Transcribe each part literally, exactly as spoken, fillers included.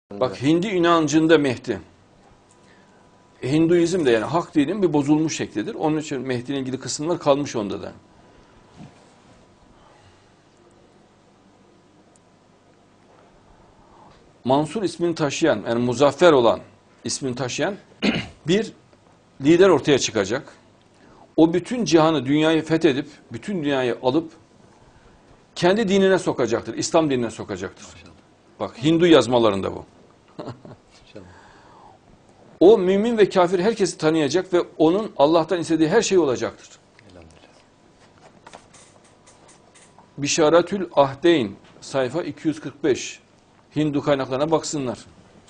Bak Hindi inancında Mehdi. Hinduizm de yani hak dinin bir bozulmuş şeklidir. Onun için Mehdi ile ilgili kısımlar kalmış onda da. Mansur ismini taşıyan, yani muzaffer olan ismini taşıyan bir lider ortaya çıkacak. O bütün cihanı, dünyayı fethedip, bütün dünyayı alıp kendi dinine sokacaktır. İslam dinine sokacaktır. Bak Hindu yazmalarında bu. O mümin ve kafir herkesi tanıyacak ve onun Allah'tan istediği her şey olacaktır. Bişaretül Ahdeyn sayfa iki yüz kırk beş. Hindu kaynaklarına baksınlar.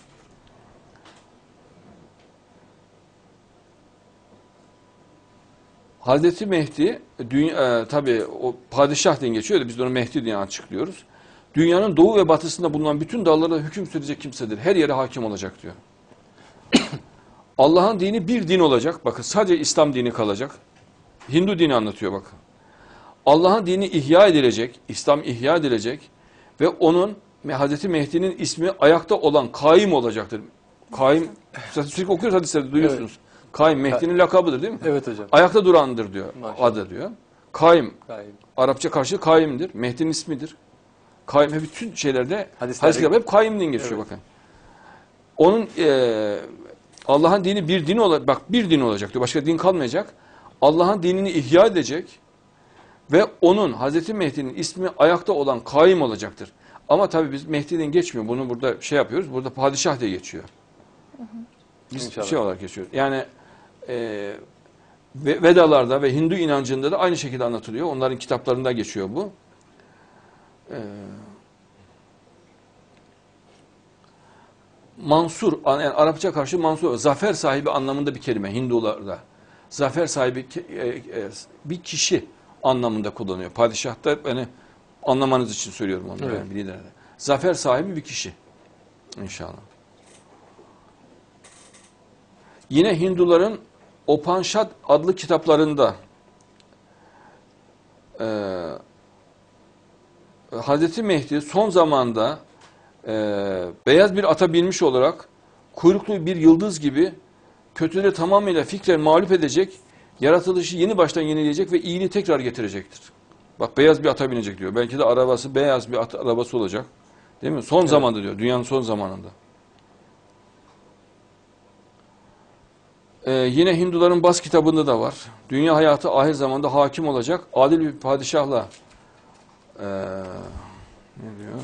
Hazreti Mehdi dünya, e, tabi o padişah diye geçiyor da biz de onu Mehdi diye açıklıyoruz. Dünyanın doğu ve batısında bulunan bütün dağlara hüküm sürecek kimsedir. Her yere hakim olacak diyor. Allah'ın dini bir din olacak. Bakın sadece İslam dini kalacak. Hindu dini anlatıyor bakın. Allah'ın dini ihya edilecek. İslam ihya edilecek. Ve onun Hazreti Mehdi'nin ismi ayakta olan kaim olacaktır. Kaim, sürekli okuyoruz hadislerde duyuyorsunuz. Evet. Kaim Mehdi'nin lakabıdır değil mi? Evet hocam. Ayakta durandır diyor. Maşallah. Adı diyor. Kaim. Kaim. Arapça karşılığı kaimdir. Mehdi'nin ismidir. Kaim bütün şeylerde hadislerde hep kaimden geçiyor evet. Bakın. Onun e, Allah'ın dini bir din olacak. Bak bir din olacak diyor. Başka din kalmayacak. Allah'ın dinini ihya edecek ve onun Hazreti Mehdi'nin ismi ayakta olan kaim olacaktır. Ama tabii biz Mehdi'den geçmiyor. Bunu burada şey yapıyoruz. Burada padişah diye geçiyor. Hı hı. Biz İnşallah. Şey olarak geçiyoruz. Yani e, Vedalarda ve Hindu inancında da aynı şekilde anlatılıyor. Onların kitaplarında geçiyor bu. E, Mansur, yani Arapça karşı Mansur, zafer sahibi anlamında bir kelime Hindularda. Zafer sahibi bir kişi anlamında kullanıyor. Padişah da yani anlamanız için söylüyorum onu. Evet. Yani liderine. Zafer sahibi bir kişi. İnşallah. Yine Hinduların Upanishad adlı kitaplarında e, Hazreti Mehdi son zamanda e, beyaz bir ata binmiş olarak kuyruklu bir yıldız gibi kötüleri tamamıyla fikren mağlup edecek, yaratılışı yeni baştan yenileyecek ve iyiliği tekrar getirecektir. Bak beyaz bir ata binecek diyor. Belki de arabası beyaz bir at arabası olacak. Değil mi? Son evet. Zamanda diyor. Dünyanın son zamanında. Ee, yine Hinduların Bas kitabında da var. Dünya hayatı ahir zamanda hakim olacak. Adil bir padişahla ee, ne diyor?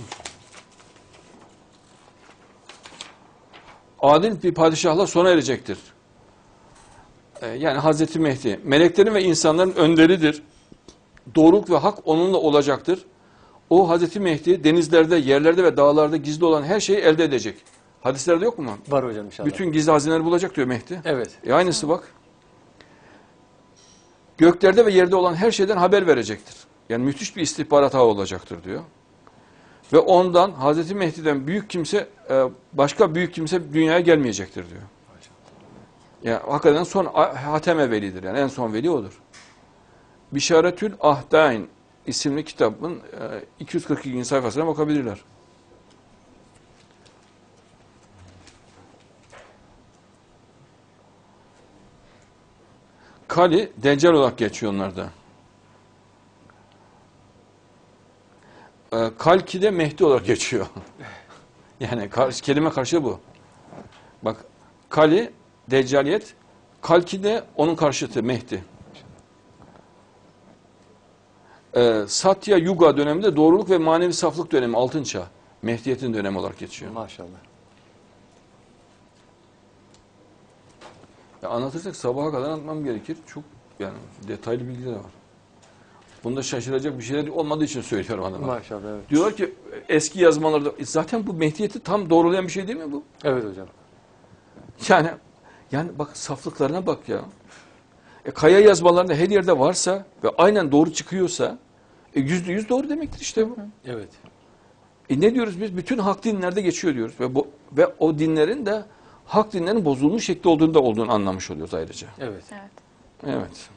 Adil bir padişahla sona erecektir. Ee, yani Hazreti Mehdi. Meleklerin ve insanların önderidir. Doğruluk ve hak onunla olacaktır. O Hazreti Mehdi denizlerde, yerlerde ve dağlarda gizli olan her şeyi elde edecek. Hadislerde yok mu? Var hocam inşallah. Bütün gizli hazineleri bulacak diyor Mehdi. Evet. E aynısı bak. Göklerde ve yerde olan her şeyden haber verecektir. Yani müthiş bir istihbarat ağı olacaktır diyor. Ve ondan Hazreti Mehdi'den büyük kimse, başka büyük kimse dünyaya gelmeyecektir diyor. Yani hakikaten son Hateme velidir. Yani en son veli odur. Bişaretül Ahdeyn isimli kitabın iki yüz kırk iki. sayfasına bakabilirler. Kali, Deccal olarak geçiyor onlarda. Kalki de Mehdi olarak geçiyor. Yani kelime karşılığı bu. Bak Kali, Deccaliyet, Kalki de onun karşıtı Mehdi. Ee, Satya Yuga döneminde doğruluk ve manevi saflık dönemi, altın çağ. Mehdiyetin dönemi olarak geçiyor. Maşallah. Ya anlatırsak sabaha kadar anlatmam gerekir. Çok yani detaylı bilgiler var. Bunda şaşıracak bir şeyler olmadığı için söylüyorum adama. Maşallah evet. Diyorlar ki eski yazmalarda zaten bu Mehdiyeti tam doğrulayan bir şey değil mi bu? Evet hocam. Yani yani bak saflıklarına bak ya. E, kaya yazmalarında her yerde varsa ve aynen doğru çıkıyorsa e, yüzde yüz doğru demektir işte bu. Evet. E, ne diyoruz biz? Bütün hak dinlerde geçiyor diyoruz. Ve, bu, ve o dinlerin de hak dinlerin bozulmuş şekli olduğunda olduğunu anlamış oluyoruz ayrıca. Evet. Evet. Evet.